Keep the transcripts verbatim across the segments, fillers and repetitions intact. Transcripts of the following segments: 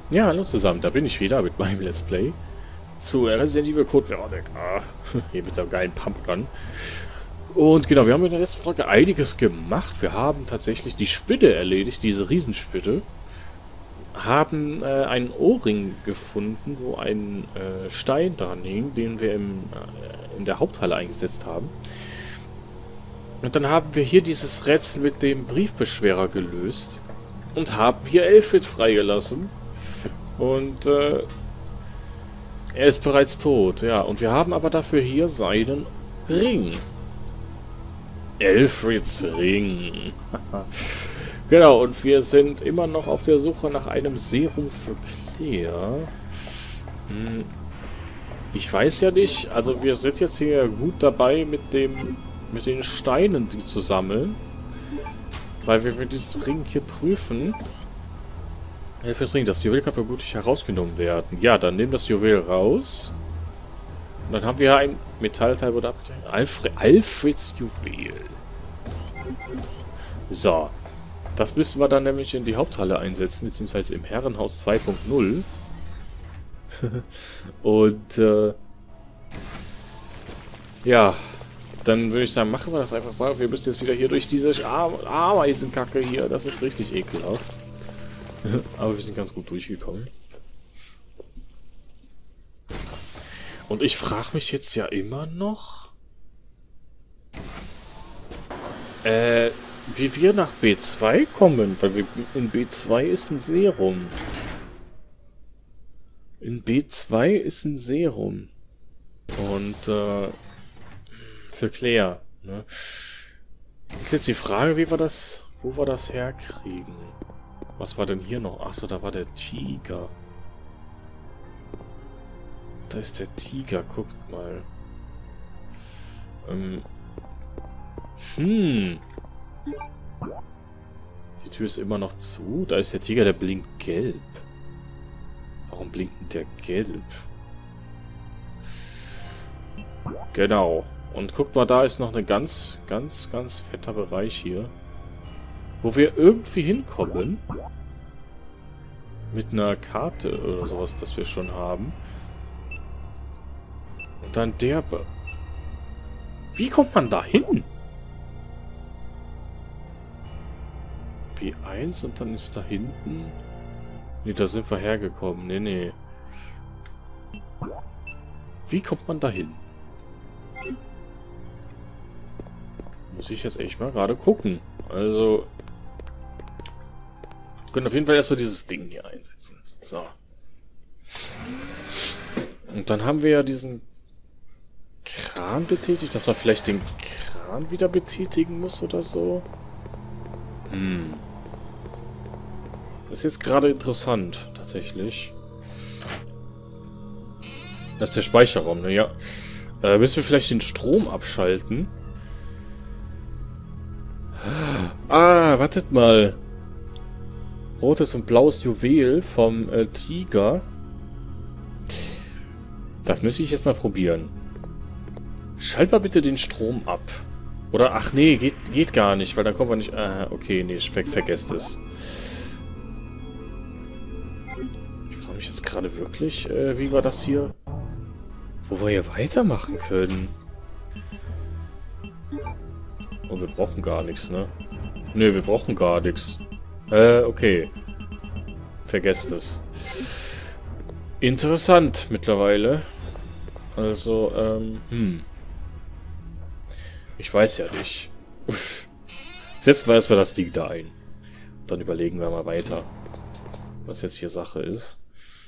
Ja, hallo zusammen, da bin ich wieder mit meinem Let's Play zu Resident Evil Code Veronica. Hier mit der geilen Pumpgun. Und genau, wir haben in der letzten Folge einiges gemacht. Wir haben tatsächlich die Spinne erledigt, diese Riesenspinne. Haben äh, einen Ohrring gefunden, wo ein äh, Stein dran hing, den wir im, äh, in der Haupthalle eingesetzt haben. Und dann haben wir hier dieses Rätsel mit dem Briefbeschwerer gelöst. Und haben hier Elfrid freigelassen. Und äh, er ist bereits tot, ja. Und wir haben aber dafür hier seinen Ring. Elfrids Ring. Genau, und wir sind immer noch auf der Suche nach einem Serum für Claire. Hm. Ich weiß ja nicht, also wir sind jetzt hier gut dabei mit dem mit den Steinen, die zu sammeln. Weil wir mit diesem Ring hier prüfen. Elfrids Ring, das Juwel kann vermutlich herausgenommen werden. Ja, dann nehmen das Juwel raus. Und dann haben wir ein Metallteil, oder Alfred, Alfreds Juwel. So. Das müssen wir dann nämlich in die Haupthalle einsetzen, beziehungsweise im Herrenhaus zwei punkt null. Und, äh... ja. Dann würde ich sagen, machen wir das einfach mal. Wir müssen jetzt wieder hier durch diese Ameisenkacke hier. Das ist richtig ekelhaft. Aber wir sind ganz gut durchgekommen. Und ich frage mich jetzt ja immer noch, äh, wie wir nach B zwei kommen. Weil wir, in B zwei ist ein Serum. In B zwei ist ein Serum. Und, äh, für Claire, ne? Ist jetzt die Frage, wie wir das, wo wir das herkriegen. Was war denn hier noch? Achso, da war der Tiger. Da ist der Tiger, guckt mal. Ähm. Hm. Die Tür ist immer noch zu. Da ist der Tiger, der blinkt gelb. Warum blinkt denn der gelb? Genau. Und guckt mal, da ist noch eine ganz, ganz, ganz fetter Bereich hier. Wo wir irgendwie hinkommen. Mit einer Karte oder sowas, das wir schon haben. Und dann der... Be Wie kommt man da hin? B eins und dann ist da hinten... Ne, da sind wir hergekommen. Ne, ne. Wie kommt man da hin? Muss ich jetzt echt mal gerade gucken. Also... Wir können auf jeden Fall erstmal dieses Ding hier einsetzen. So. Und dann haben wir ja diesen Kran betätigt, dass man vielleicht den Kran wieder betätigen muss oder so. Hm. Das ist jetzt gerade interessant, tatsächlich. Das ist der Speicherraum, ne? Ja. Äh, müssen wir vielleicht den Strom abschalten? Ah, wartet mal. Rotes und blaues Juwel vom äh, Tiger. Das müsste ich jetzt mal probieren. Schalt mal bitte den Strom ab. Oder, ach nee, geht, geht gar nicht, weil dann kommen wir nicht... Ah, okay, nee, ver vergesst es. Ich frage mich jetzt gerade wirklich, äh, wie wir das hier... Wo wir hier weitermachen können. Oh, wir brauchen gar nichts, ne? Ne, wir brauchen gar nichts. Äh, okay. Vergesst es. Interessant mittlerweile. Also, ähm, hm. Ich weiß ja nicht. Setzen wir erstmal das Ding da ein. Dann überlegen wir mal weiter, was jetzt hier Sache ist.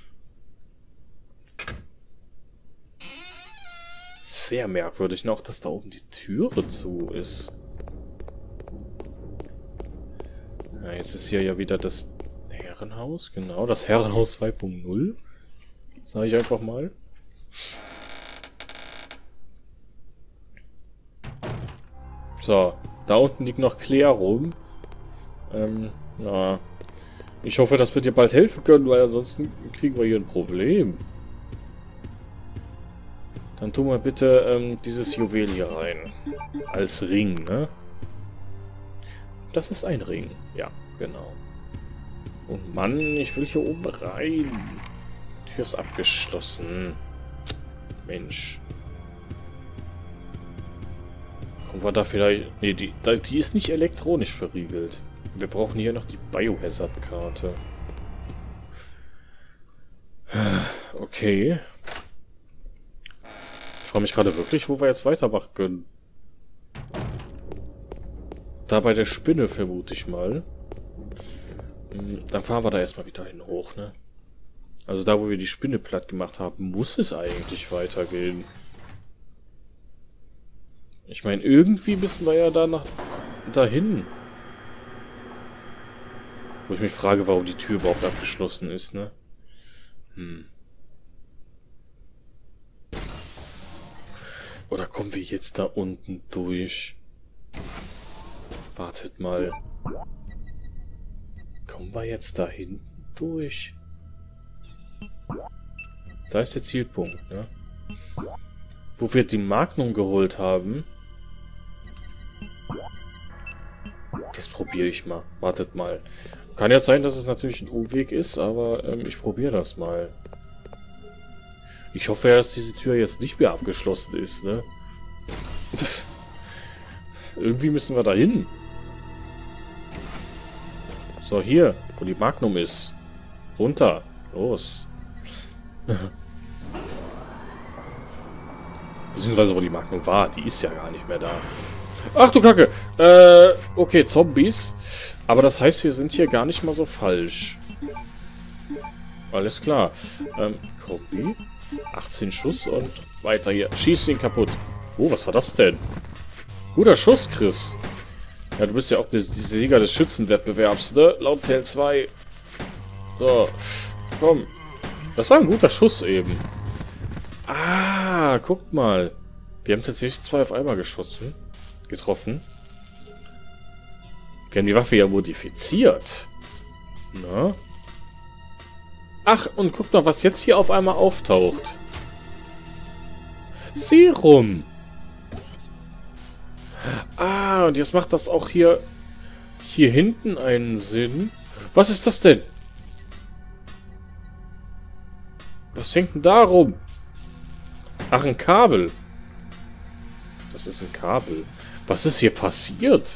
Sehr merkwürdig noch, dass da oben die Türe zu ist. Ja, jetzt ist hier ja wieder das Herrenhaus, genau, das Herrenhaus zwei punkt null. Sage ich einfach mal. So, da unten liegt noch Claire rum. Ähm, ja. Ich hoffe, dass wir dir bald helfen können, weil ansonsten kriegen wir hier ein Problem. Dann tun wir bitte ähm, dieses Juwel hier rein. Als Ring, ne? Das ist ein Ring. Ja, genau. Oh Mann, ich will hier oben rein. Die Tür ist abgeschlossen. Mensch. Kommen wir da vielleicht... Ne, die, die ist nicht elektronisch verriegelt. Wir brauchen hier noch die Biohazard-Karte. Okay. Ich frage mich gerade wirklich, wo wir jetzt weitermachen können. Da bei der Spinne, vermute ich mal. Dann fahren wir da erstmal wieder hin hoch, ne? Also da, wo wir die Spinne platt gemacht haben, muss es eigentlich weitergehen. Ich meine, irgendwie müssen wir ja da nach dahin. Wo ich mich frage, warum die Tür überhaupt abgeschlossen ist, ne? Hm. Oder kommen wir jetzt da unten durch? Wartet mal. Kommen wir jetzt da hinten durch? Da ist der Zielpunkt, ne? Wo wir die Magnum geholt haben. Das probiere ich mal. Wartet mal. Kann jetzt sein, dass es natürlich ein Umweg ist, aber ähm, ich probiere das mal. Ich hoffe ja, dass diese Tür jetzt nicht mehr abgeschlossen ist, ne? Irgendwie müssen wir da hin. So, hier, wo die Magnum ist. Runter. Los. Beziehungsweise, wo die Magnum war. Die ist ja gar nicht mehr da. Ach du Kacke. Äh, okay, Zombies. Aber das heißt, wir sind hier gar nicht mal so falsch. Alles klar. Ähm, Kombi. achtzehn Schuss und weiter hier. Schieß ihn kaputt. Oh, was war das denn? Guter Schuss, Chris. Ja, du bist ja auch der, der Sieger des Schützenwettbewerbs, ne? Laut Teil zwei. So. Komm. Das war ein guter Schuss eben. Ah, guckt mal. Wir haben tatsächlich zwei auf einmal geschossen. Getroffen. Wir haben die Waffe ja modifiziert. Na? Ach, und guck mal, was jetzt hier auf einmal auftaucht. Serum. Ah, und jetzt macht das auch hier hier hinten einen Sinn. Was ist das denn? Was hängt denn da rum? Ach, ein Kabel. Das ist ein Kabel. Was ist hier passiert?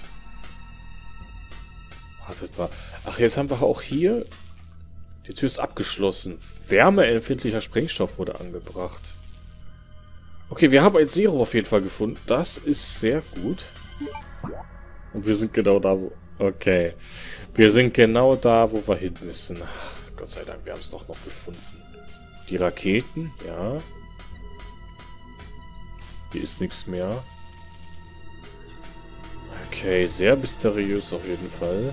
Wartet mal. Ach, jetzt haben wir auch hier... Die Tür ist abgeschlossen. Wärmeempfindlicher Sprengstoff wurde angebracht. Okay, wir haben ein Serum auf jeden Fall gefunden. Das ist sehr gut. Und wir sind genau da, wo... Okay. Wir sind genau da, wo wir hin müssen. Ach, Gott sei Dank, wir haben es doch noch gefunden. Die Raketen, ja. Hier ist nichts mehr. Okay, sehr mysteriös auf jeden Fall.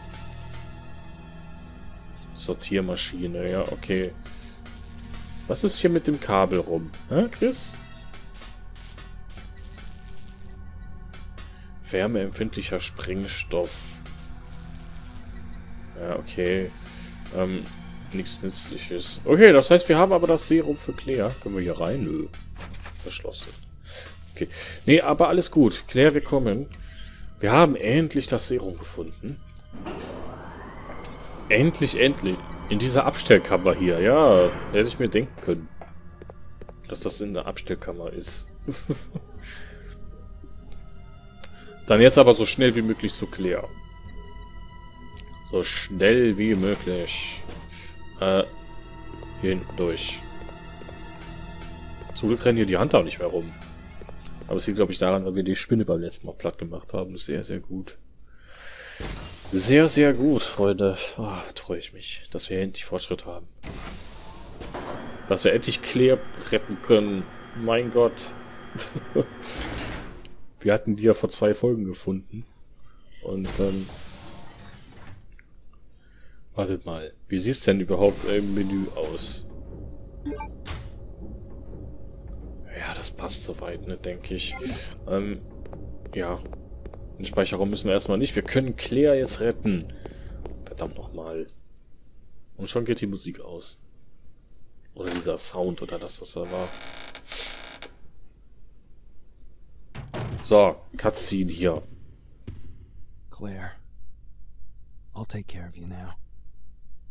Sortiermaschine, ja, okay. Was ist hier mit dem Kabel rum? Hä, Chris? Wärmeempfindlicher Sprengstoff. Ja, okay. Ähm, nichts Nützliches. Okay, das heißt, wir haben aber das Serum für Claire. Können wir hier rein? Nö. Verschlossen. Okay. Nee, aber alles gut. Claire, wir kommen. Wir haben endlich das Serum gefunden. Endlich, endlich. In dieser Abstellkammer hier. Ja, hätte ich mir denken können, dass das in der Abstellkammer ist. Dann jetzt aber so schnell wie möglich zu Claire. So schnell wie möglich. Äh, hier hinten durch. Zum Glück rennen hier die Hunter nicht mehr rum. Aber es liegt, glaube ich, daran, weil wir die Spinne beim letzten Mal platt gemacht haben. Sehr, sehr gut. Sehr, sehr gut, Freunde. Oh, freue ich mich, dass wir endlich Fortschritt haben. Dass wir endlich Claire retten können. Mein Gott. Wir hatten die ja vor zwei Folgen gefunden. Und ähm, wartet mal. Wie sieht es denn überhaupt im Menü aus? Ja, das passt soweit, ne, denke ich. Ähm, ja. Den Speicherraum müssen wir erstmal nicht. Wir können Claire jetzt retten. Verdammt nochmal. Und schon geht die Musik aus. Oder dieser Sound, oder das, was da war. So, Cutscene hier. Claire, I'll take care of you now.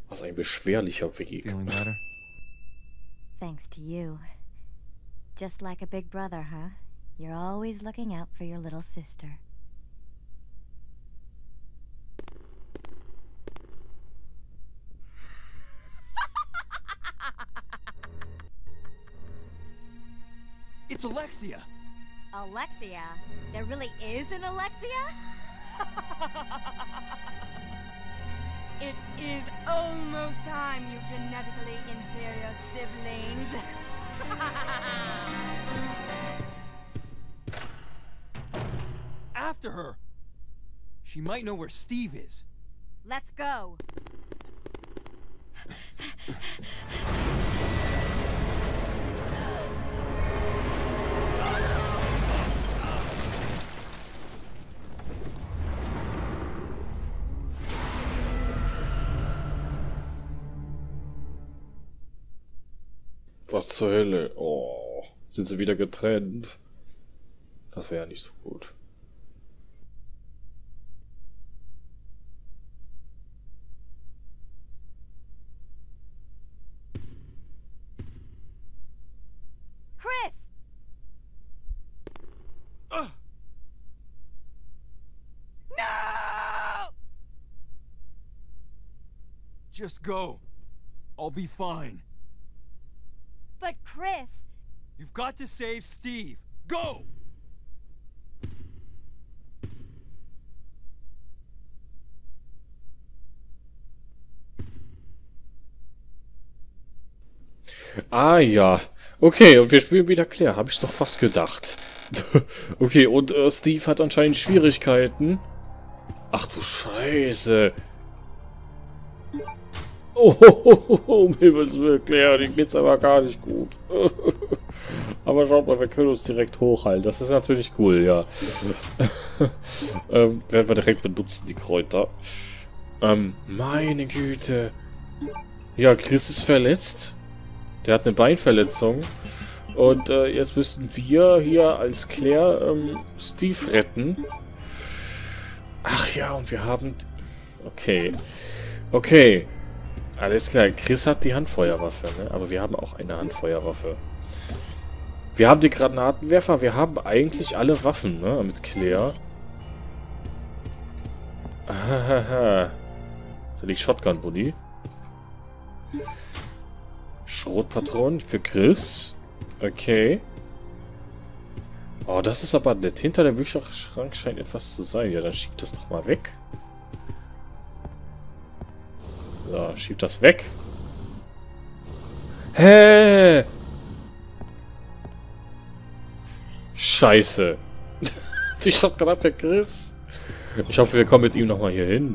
Was ein beschwerlicher Weg. Feeling better? Thanks to you. Just like a big brother, huh? You're always looking out for your little sister. It's Alexia! Alexia? There really is an Alexia? It is almost time you genetically inferior siblings. After her! She might know where Steve is. Let's go. Was zur Hölle? Oh, sind sie wieder getrennt? Das wäre ja nicht so gut. Chris! Uh. No! Just go. I'll be fine. But Chris... You've got to save Steve. Go! Ah ja. Okay, und wir spielen wieder Claire. Habe ich doch fast gedacht. Okay, und äh, Steve hat anscheinend Schwierigkeiten. Ach du Scheiße. Oh, oh, oh, oh, um Himmels Willen, Claire, dem geht's aber gar nicht gut. Aber schaut mal, wir können uns direkt hochhalten. Das ist natürlich cool, ja. ähm, werden wir direkt benutzen, die Kräuter. Ähm, meine Güte. Ja, Chris ist verletzt. Der hat eine Beinverletzung. Und äh, jetzt müssen wir hier als Claire ähm, Steve retten. Ach ja, und wir haben... Okay. Okay. Alles klar, Chris hat die Handfeuerwaffe, ne? Aber wir haben auch eine Handfeuerwaffe. Wir haben die Granatenwerfer, wir haben eigentlich alle Waffen, ne? Mit Claire. Ahaha. Da liegt Shotgun-Buddy. Schrotpatronen für Chris. Okay. Oh, das ist aber nett. Hinter dem Bücherschrank scheint etwas zu sein. Ja, dann schiebt das doch mal weg. So, schiebt das weg. Hä? Scheiße. Die Shotgun hat der Chris. Ich hoffe, wir kommen mit ihm nochmal hier hin.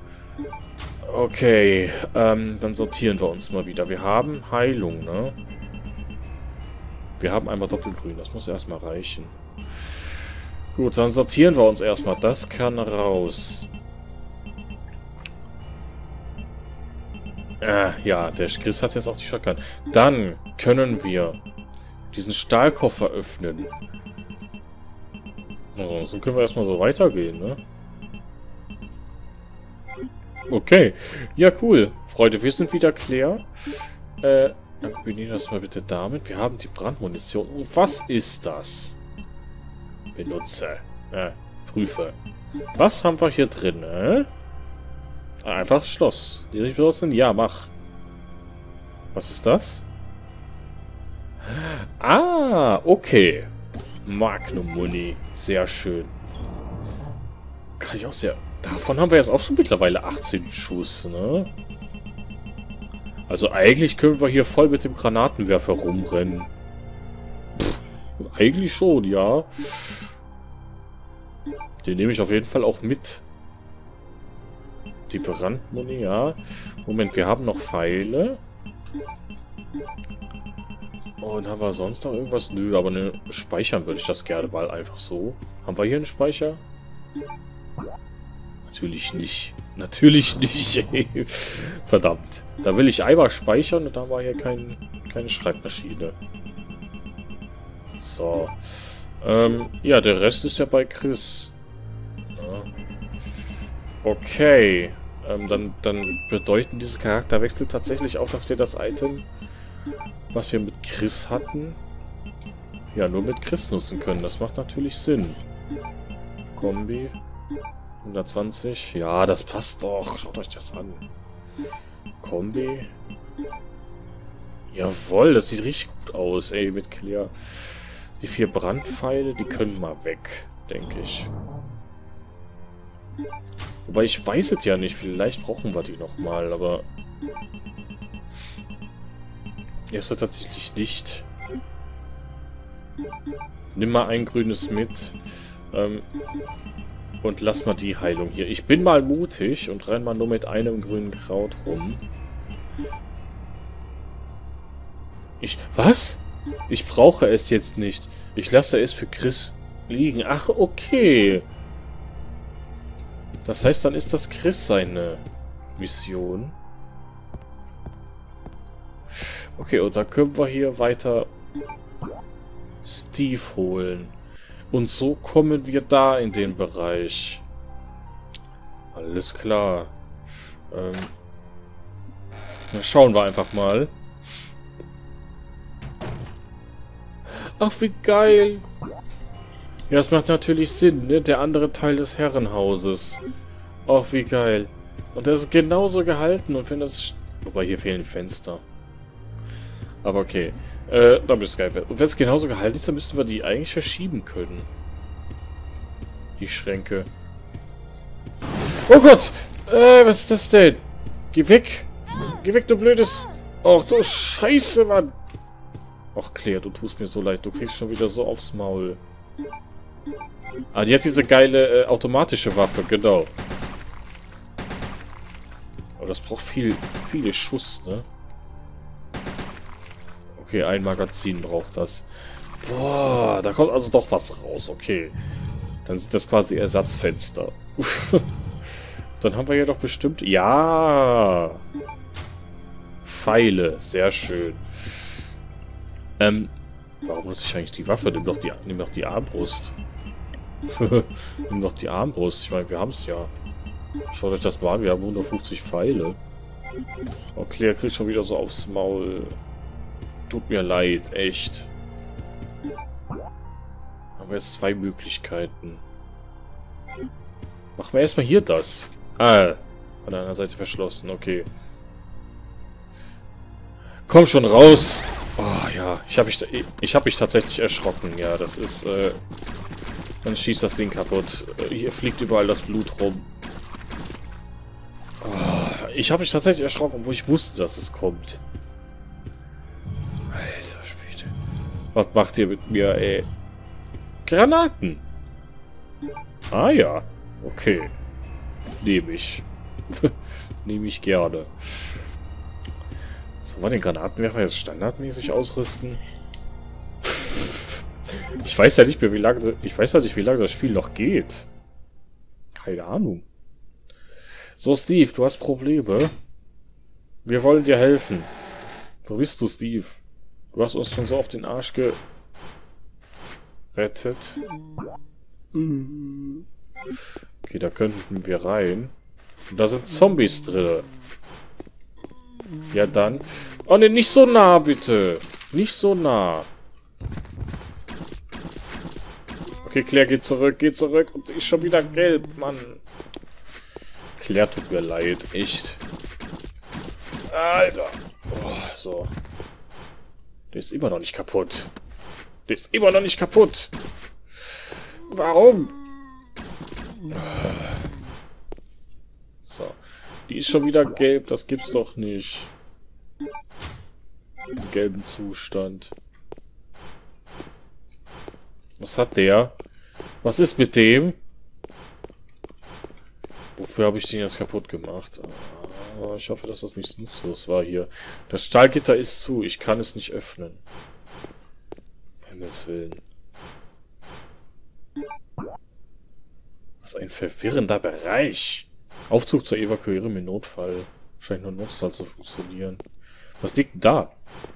Okay, ähm, dann sortieren wir uns mal wieder. Wir haben Heilung, ne? Wir haben einmal Doppelgrün, das muss erstmal reichen. Gut, dann sortieren wir uns erstmal. Das kann raus. Äh, ja, der Chris hat jetzt auch die Shotgun. Dann können wir diesen Stahlkoffer öffnen. Also, so können wir erstmal so weitergehen, ne? Okay. Ja, cool. Freunde, wir sind wieder Claire. Äh, dann kombinieren wir das mal bitte damit. Wir haben die Brandmunition. Und was ist das? Benutze. Äh, prüfe. Was haben wir hier drin, äh? Einfach das Schloss. Die nicht benutzen? Ja, mach. Was ist das? Ah, okay. Magnum Muni. Sehr schön. Kann ich auch sehr... Davon haben wir jetzt auch schon mittlerweile achtzehn Schuss, ne? Also eigentlich können wir hier voll mit dem Granatenwerfer rumrennen. Pff, eigentlich schon, ja. Den nehme ich auf jeden Fall auch mit. Die Brandmuni, ja. Moment, wir haben noch Pfeile. Und haben wir sonst noch irgendwas? Nö, aber ne, speichern würde ich das gerne mal einfach so. Haben wir hier einen Speicher? Natürlich nicht. Natürlich nicht, ey. Verdammt. Da will ich einmal speichern und da war hier kein, keine Schreibmaschine. So. Ähm, ja, der Rest ist ja bei Chris. Ja. Okay. ähm, dann, dann bedeuten diese Charakterwechsel tatsächlich auch, dass wir das Item, was wir mit Chris hatten, ja, nur mit Chris nutzen können. Das macht natürlich Sinn. Kombi. hundertzwanzig. Ja, das passt doch. Schaut euch das an. Kombi. Jawohl, das sieht richtig gut aus, ey, mit Claire. Die vier Brandpfeile, die können mal weg, denke ich. Wobei, ich weiß es ja nicht. Vielleicht brauchen wir die nochmal, aber... Erstmal tatsächlich nicht. Nimm mal ein grünes mit. Ähm, und lass mal die Heilung hier. Ich bin mal mutig und renn mal nur mit einem grünen Kraut rum. Ich... Was? Ich brauche es jetzt nicht. Ich lasse es für Chris liegen. Ach, okay. Das heißt, dann ist das Chris seine Mission. Okay, und dann können wir hier weiter Steve holen. Und so kommen wir da in den Bereich. Alles klar. Ähm, dann schauen wir einfach mal. Ach, wie geil. Ja, das macht natürlich Sinn, ne? Der andere Teil des Herrenhauses. Ach, wie geil. Und das ist genauso gehalten. Und wenn das... Wobei, hier fehlen Fenster. Aber okay. Äh, da bist du geil. Und wenn es genauso gehalten ist, dann müssten wir die eigentlich verschieben können. Die Schränke. Oh Gott! Äh, was ist das denn? Geh weg! Geh weg, du blödes... Ach, du Scheiße, Mann! Ach, Claire, du tust mir so leid. Du kriegst schon wieder so aufs Maul. Ah, die hat diese geile äh, automatische Waffe, genau. Aber das braucht viel, viele Schuss, ne? Okay, ein Magazin braucht das. Boah, da kommt also doch was raus, okay. Dann sind das quasi Ersatzfenster. Dann haben wir ja doch bestimmt... Ja! Pfeile, sehr schön. Ähm, warum nutze ich eigentlich die Waffe? Nimm doch die, nimm doch die Armbrust. Nimm doch die Armbrust. Ich meine, wir haben es ja. Schaut euch das mal an, wir haben hundertfünfzig Pfeile. Oh, Claire kriegt schon wieder so aufs Maul. Tut mir leid, echt. Haben wir jetzt zwei Möglichkeiten. Machen wir erstmal hier das. Ah, an einer Seite verschlossen, okay. Komm schon raus! Oh ja, ich habe mich, ich hab mich tatsächlich erschrocken. Ja, das ist, äh... Dann schießt das Ding kaputt. Hier fliegt überall das Blut rum. Oh, ich habe mich tatsächlich erschrocken, wo ich wusste, dass es kommt. Alter Schwede. Was macht ihr mit mir, ey? Granaten! Ah ja, okay. Nehme ich. Nehme ich gerne. Sollen wir den Granatenwerfer jetzt standardmäßig ausrüsten? Ich weiß ja nicht mehr, wie lange... Ich weiß ja nicht, wie lange das Spiel noch geht. Keine Ahnung. So, Steve, du hast Probleme. Wir wollen dir helfen. Wo bist du, Steve? Du hast uns schon so auf den Arsch gerettet. Okay, da könnten wir rein. Und da sind Zombies drin. Ja, dann. Oh, ne, nicht so nah, bitte. Nicht so nah. Okay, Claire, geht zurück, geht zurück. Und ist schon wieder gelb, Mann. Claire, tut mir leid, echt. Alter. Oh, so. Der ist immer noch nicht kaputt. Der ist immer noch nicht kaputt. Warum? So. Die ist schon wieder gelb, das gibt's doch nicht. Im gelben Zustand. Was hat der? Was ist mit dem? Wofür habe ich den jetzt kaputt gemacht? Ah, ich hoffe, dass das nicht nutzlos war hier. Das Stahlgitter ist zu. Ich kann es nicht öffnen. Himmels Willen. Was ein verwirrender Bereich. Aufzug zur Evakuierung im Notfall. Scheint nur Notfall zu funktionieren. Was liegt denn da?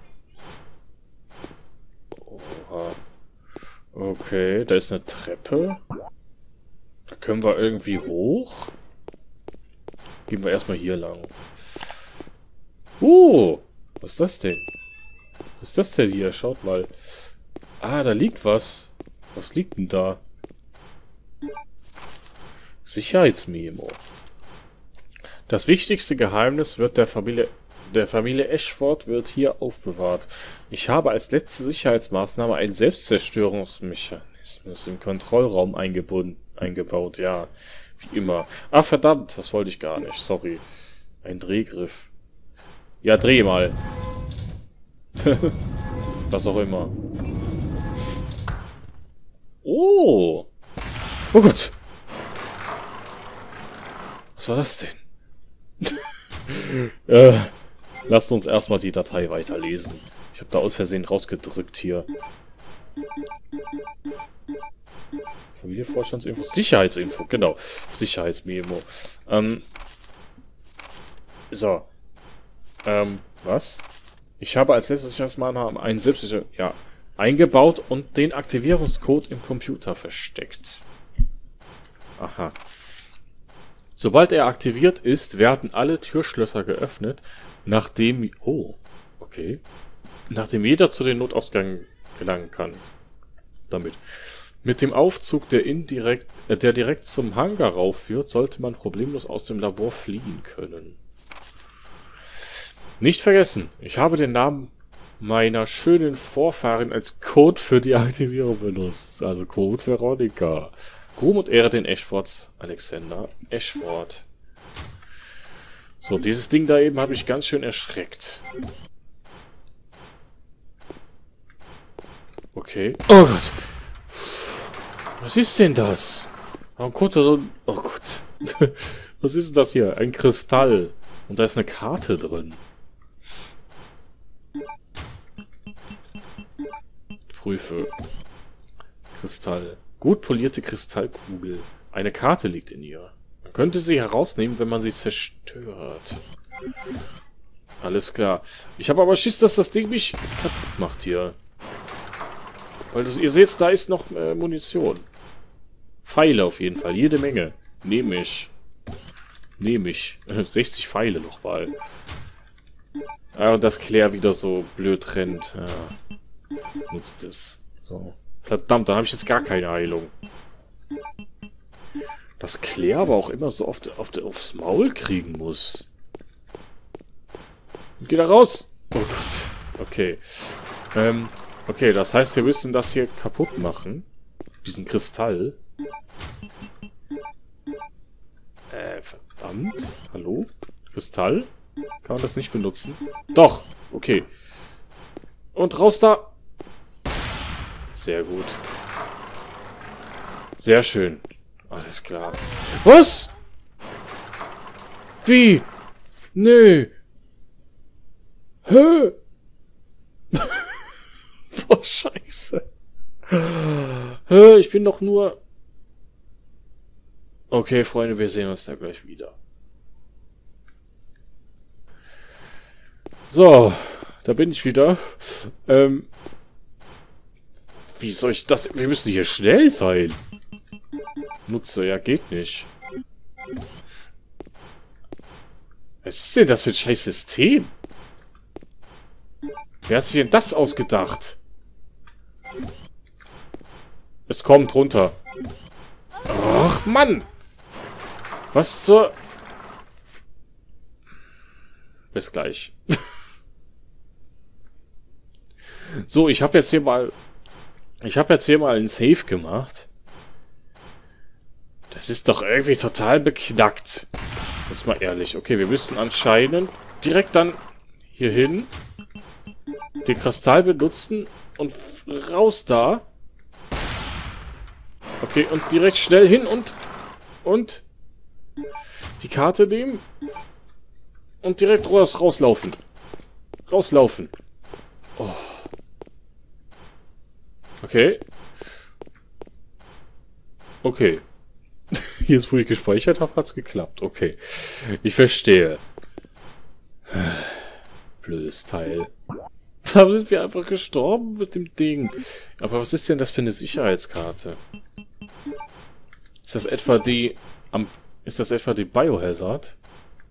Oha. Okay, da ist eine Treppe. Da können wir irgendwie hoch. Gehen wir erstmal hier lang. Oh! Was ist das denn? Was ist das denn hier? Schaut mal. Ah, da liegt was. Was liegt denn da? Sicherheitsmemo. Das wichtigste Geheimnis wird der Familie, der Familie Ashford wird hier aufbewahrt. Ich habe als letzte Sicherheitsmaßnahme einen Selbstzerstörungsmechanismus im Kontrollraum eingebunden, eingebaut. Ja, wie immer. Ach, verdammt, das wollte ich gar nicht. Sorry. Ein Drehgriff. Ja, dreh mal. Was auch immer. Oh! Oh Gott! Was war das denn? äh, lasst uns erstmal die Datei weiterlesen. Ich habe da aus Versehen rausgedrückt hier. Familienvorstandsinfo. Sicherheitsinfo, genau. Sicherheitsmemo. Ähm. So. Ähm, was? Ich habe als letztes Sicherheitsmaßnahme einen Selbstsicher... Ja. eingebaut und den Aktivierungscode im Computer versteckt. Aha. Sobald er aktiviert ist, werden alle Türschlösser geöffnet, nachdem... Oh, okay. Nachdem jeder zu den Notausgängen gelangen kann. Damit. Mit dem Aufzug, der, indirekt, äh, der direkt zum Hangar raufführt, sollte man problemlos aus dem Labor fliehen können. Nicht vergessen, ich habe den Namen meiner schönen Vorfahrin als Code für die Aktivierung benutzt. Also Code Veronica. Ruhm und Ehre den Ashfords. Alexander Ashford. So, dieses Ding da eben hat mich ganz schön erschreckt. Okay. Oh Gott. Was ist denn das? Warum kommt da so ein... Oh Gott. Was ist denn das hier? Ein Kristall. Und da ist eine Karte drin. Prüfe. Kristall. Gut polierte Kristallkugel. Eine Karte liegt in ihr. Man könnte sie herausnehmen, wenn man sie zerstört. Alles klar. Ich habe aber Schiss, dass das Ding mich kaputt macht hier. Weil das, ihr seht, da ist noch äh, Munition. Pfeile auf jeden Fall. Jede Menge. Nehme ich. Nehme ich. sechzig Pfeile nochmal. Ah, und das Claire wieder so blöd rennt. Ja. Nutzt es. So. Verdammt, da habe ich jetzt gar keine Heilung. Dass Claire aber auch immer so oft auf, aufs Maul kriegen muss. Geh da raus! Oh Gott. Okay. Ähm, okay, das heißt, wir müssen das hier kaputt machen. Diesen Kristall. Äh, verdammt. Hallo? Kristall? Kann man das nicht benutzen? Doch! Okay. Und raus da! Sehr gut. Sehr schön. Alles klar. Was? Wie? Nö. Hä? Boah, scheiße. Hä, ich bin doch nur... Okay, Freunde, wir sehen uns da gleich wieder. So, da bin ich wieder. Ähm... Wie soll ich das... Wir müssen hier schnell sein. Nutze, ja, geht nicht. Was ist denn das für ein scheiß System? Wer hat sich denn das ausgedacht? Es kommt runter. Ach, Mann! Was zur... Bis gleich. So, ich habe jetzt hier mal... Ich habe jetzt hier mal einen Save gemacht. Das ist doch irgendwie total beknackt. Jetzt mal ehrlich. Okay, wir müssen anscheinend direkt dann hier hin den Kristall benutzen und raus da. Okay, und direkt schnell hin und und die Karte nehmen und direkt raus, rauslaufen. Rauslaufen. Oh. Okay. Okay. Jetzt, wo ich gespeichert habe, hat es geklappt. Okay. Ich verstehe. Blödes Teil. Da sind wir einfach gestorben mit dem Ding. Aber was ist denn das für eine Sicherheitskarte? Ist das etwa die... Am, ist das etwa die Biohazard?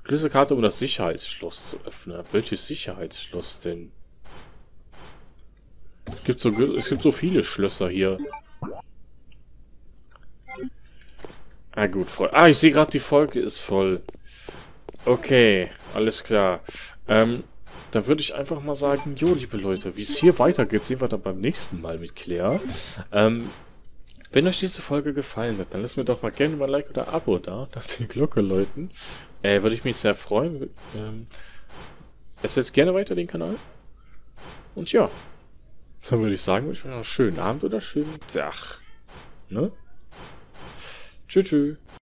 Schlüsselkarte, um das Sicherheitsschloss zu öffnen. Welches Sicherheitsschloss denn? Es gibt so, es gibt so viele Schlösser hier. Ah gut, Freunde. Ah, ich sehe gerade, die Folge ist voll. Okay, alles klar. Ähm, dann würde ich einfach mal sagen, jo, liebe Leute, wie es hier weitergeht, sehen wir dann beim nächsten Mal mit Claire. Ähm, wenn euch diese Folge gefallen hat, dann lasst mir doch mal gerne mal ein Like oder ein Abo da. Lasst die Glocke läuten. Äh, würde ich mich sehr freuen. Ähm, erzählt gerne weiter den Kanal. Und ja, dann würde ich sagen, wünsche ich euch noch einen schönen Abend oder schönen Tag. Ne? Tschüss, tschüss.